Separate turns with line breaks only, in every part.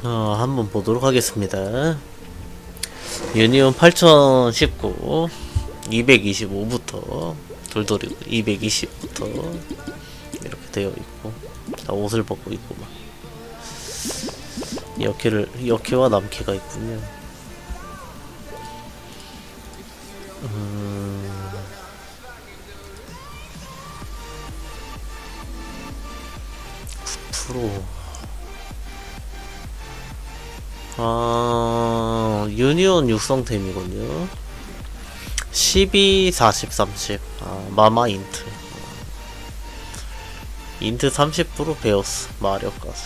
한번 보도록 하겠습니다. 유니온 8019 225부터 돌돌이 220부터 이렇게 되어 있고, 다 옷을 벗고 있고 막 여캐와 남캐가 있군요. 유니온 육성템이군요. 12, 40, 30. 마마 인트. 인트 30% 베어스. 마력까지.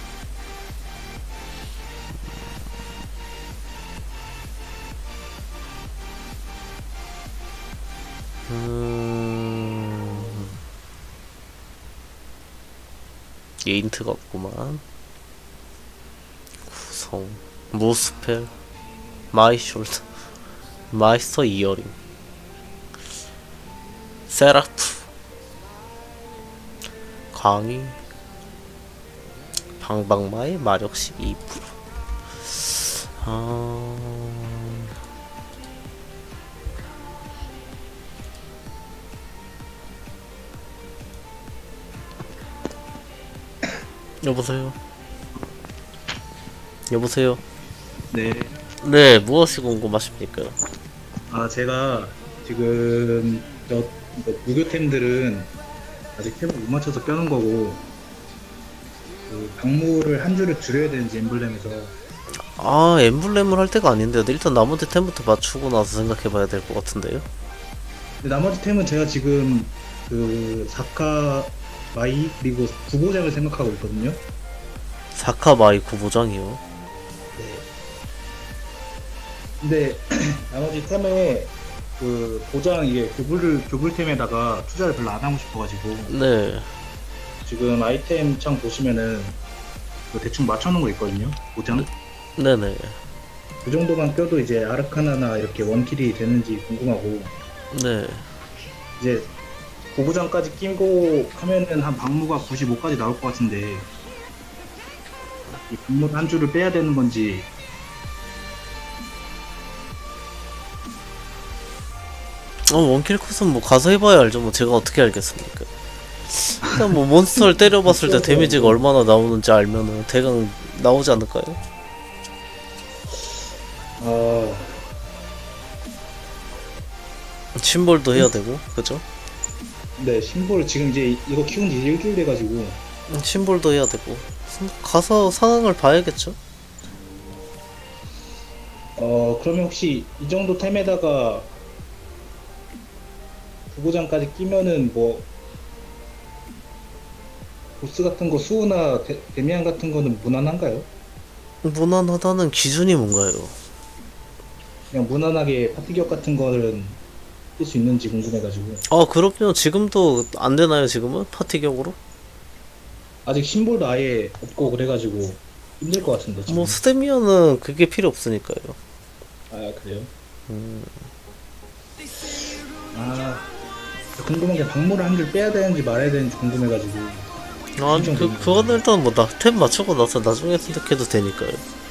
인트가 없구만. 구성. 무스펠. 마이숄드. 마이스터 이어링. 세라프. 강의. 방방마의 마력 12%. 여보세요? 여보세요?
네.
네, 무엇이 궁금하십니까?
제가 지금 무교템들은 아직 템을 못 맞춰서 껴놓은 거고, 그 방물을 한 줄을 줄여야 되는지 엠블렘에서.
엠블렘을 할 때가 아닌데요. 일단 나머지 템부터 맞추고 나서 생각해봐야 될 것 같은데요.
근데 나머지 템은 제가 지금 그 사카 마이 그리고 구보장을 생각하고 있거든요.
사카마이 구보장이요?
네. 근데 나머지 템에 그 보장 이게 교불템에다가 투자를 별로 안 하고 싶어가지고.
네.
지금 아이템 창 보시면은 그 대충 맞춰놓은 거 있거든요. 보장.
네네.
그 정도만 껴도 이제 아르카나나 이렇게 원킬이 되는지 궁금하고.
네.
이제 고부장까지 끼고 하면은 한 방무가 95까지 나올 것 같은데, 이 방무 한 줄을 빼야 되는 건지.
원킬 컷은 뭐 가서 해봐야 알죠. 뭐 제가 어떻게 알겠습니까? 일단 뭐 몬스터를 때려봤을 때 데미지가 얼마나 나오는지 알면은 대강 나오지 않을까요? 심볼도 해야 되고, 그죠?
네, 심볼 지금 이제 이거 키운 지 일주일 돼가지고.
심볼도 해야 되고, 가서 상황을 봐야겠죠?
그러면 혹시 이 정도 템에다가 부고장까지 끼면은 뭐 보스 같은 거 수호나 데미안 같은 거는 무난한가요?
무난하다는 기준이 뭔가요?
그냥 무난하게 파티기업 같은 거는 낄 수 있는지 궁금해가지고.
그럼요. 지금도 안 되나요, 지금은? 파티격으로?
아직 심볼도 아예 없고 그래가지고 힘들 것 같은데 지금.
뭐 스테미어는 그게 필요 없으니까요.
그래요? 궁금한 게 방물을 한 줄 빼야 되는지 말아야 되는지 궁금해가지고.
그거는 일단 뭐 템 맞추고 나서 나중에 선택해도 되니까요.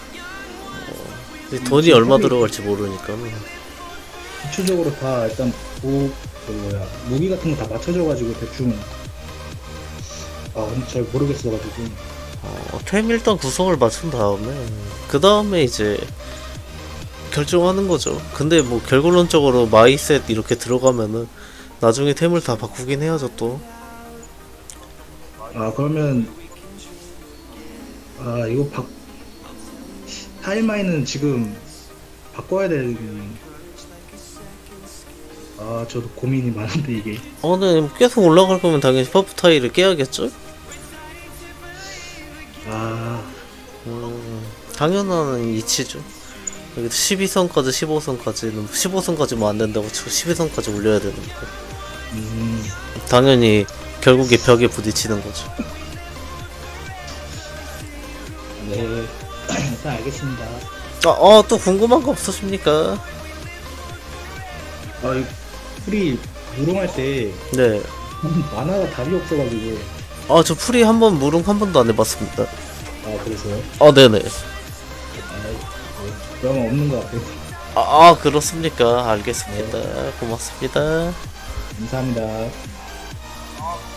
돈이 얼마 들어갈지 모르니까.
기초적으로 다 일단 무기 같은 거 다 맞춰져가지고 대충. 근데 잘 모르겠어가지고.
템 일단 구성을 맞춘 다음에 그 다음에 이제 결정하는 거죠. 근데 뭐 결론적으로 마이셋 이렇게 들어가면은 나중에 템을 다 바꾸긴 해야죠 또.
그러면 이거 타일마이는 지금 바꿔야 되는. 저도 고민이 많은데 이게.
네, 계속 올라갈 거면 당연히 퍼프 타일을 깨야겠죠? 당연한 이치죠. 여기 12선까지 15선까지는 15선까지 뭐 안 된다고 치고 12선까지 올려야 되는데. 당연히 결국에 벽에 부딪히는 거죠.
네. 일단 알겠습니다.
또 궁금한 거 없으십니까?
이 풀이 무롱할 때
네.
만화가 답이 없어가지고.
저 풀이 무릉 한 번도 안 해봤습니다.
그래서요?
네네.
그러면 없는 것 같아요.
그렇습니까? 알겠습니다. 고맙습니다.
감사합니다.